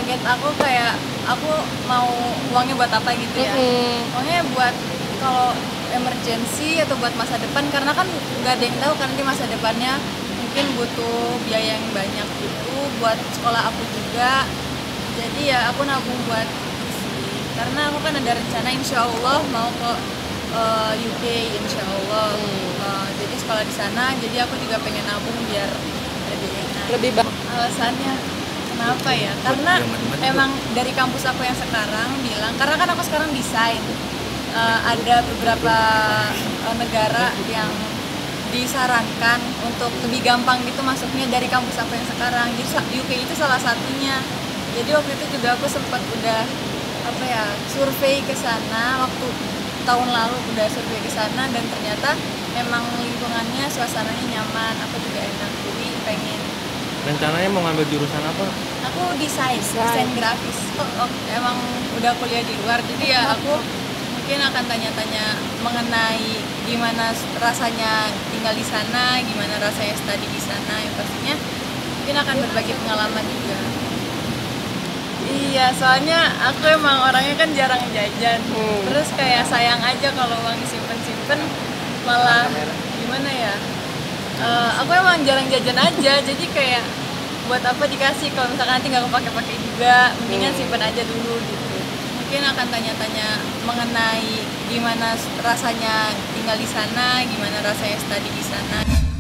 target aku kayak aku mau uangnya buat apa gitu ya. Uangnya buat kalau emergency atau buat masa depan, karena kan nggak ada yang tahu kan nanti masa depannya mungkin butuh biaya yang banyak gitu, buat sekolah aku juga. Jadi ya aku nabung buat isi. Karena aku kan ada rencana insya Allah mau ke UK insya Allah. Jadi sekolah di sana, jadi aku juga pengen nabung biar lebih enak. Lebih baik. Alasannya kenapa ya? Karena emang dari kampus aku yang sekarang bilang, karena kan aku sekarang desain, ada beberapa negara yang disarankan untuk lebih gampang gitu masuknya dari kampus aku yang sekarang. Jadi UK itu salah satunya. Jadi waktu itu juga aku sempat udah survei ke sana waktu tahun lalu, udah survei ke sana dan ternyata memang lingkungannya, suasananya nyaman, aku juga enak. Jadi pengen. Rencananya mau ngambil jurusan apa? Aku desain grafis. Emang udah kuliah di luar, jadi ya aku mungkin akan tanya-tanya mengenai gimana rasanya tinggal di sana, gimana rasanya studi di sana. Yang pastinya mungkin akan berbagi pengalaman juga. Iya, soalnya aku emang orangnya kan jarang jajan. Terus kayak sayang aja kalau uang disimpen-simpen malah gimana ya? Aku emang jarang jajan aja, jadi kayak buat apa dikasih kalau misalkan nanti nggak kepake-pakai juga, mendingan simpen aja dulu gitu. Mungkin akan tanya-tanya mengenai gimana rasanya tinggal di sana, gimana rasanya studi di sana.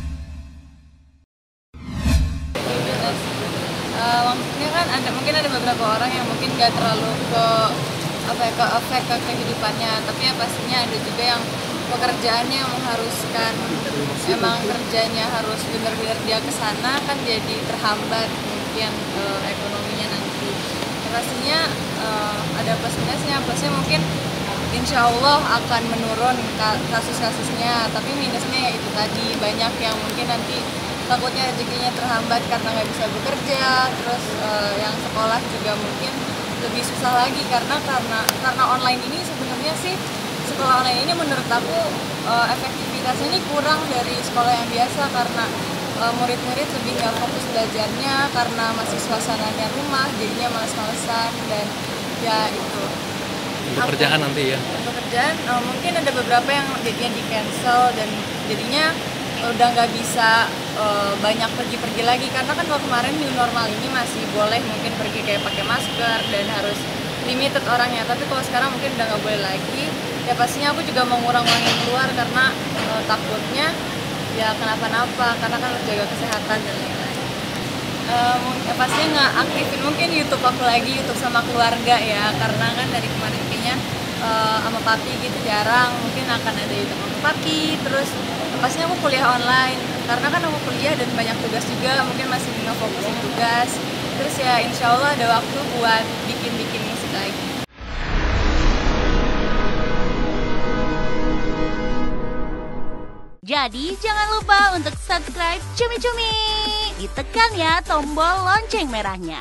Maksudnya kan mungkin ada beberapa orang yang mungkin nggak terlalu ke efek ke kehidupannya, tapi ya pastinya ada juga yang pekerjaannya yang mengharuskan emang kerjanya harus benar-benar dia ke sana, kan jadi terhambat mungkin ekonominya nanti. Pastinya ada plus minusnya. Plusnya mungkin insya Allah akan menurun kasus-kasusnya, tapi minusnya ya itu tadi, banyak yang mungkin nanti takutnya rezekinya terhambat karena nggak bisa bekerja. Terus yang sekolah juga mungkin lebih susah lagi karena online ini sebenarnya sih, sekolah online ini menurut aku efektivitasnya ini kurang dari sekolah yang biasa, karena murid-murid lebih nggak fokus belajarnya karena masih suasananya rumah, jadinya males-malesan. Dan ya itu Untuk kerjaan nanti ya? Untuk kerjaan mungkin ada beberapa yang jadinya di cancel dan jadinya udah nggak bisa banyak pergi-pergi lagi, karena kan kalau kemarin new normal ini masih boleh mungkin pergi kayak pakai masker dan harus limited orangnya, tapi kalau sekarang mungkin udah nggak boleh lagi. Ya pastinya aku juga mau ngurang-ngurangin keluar karena takutnya ya kenapa-napa, karena kan harus jaga kesehatan dan lain-lain. Pastinya nggak aktifin mungkin YouTube aku lagi, YouTube sama keluarga ya, karena kan dari kemarin kayaknya sama papi gitu jarang. Mungkin akan ada YouTube sama papi. Terus pastinya aku kuliah online, karena kan aku kuliah dan banyak tugas juga, mungkin masih ngefokusin tugas. Terus ya insya Allah ada waktu buat bikin musik lagi. Jadi jangan lupa untuk subscribe Cumi Cumi. Ditekan ya tombol lonceng merahnya.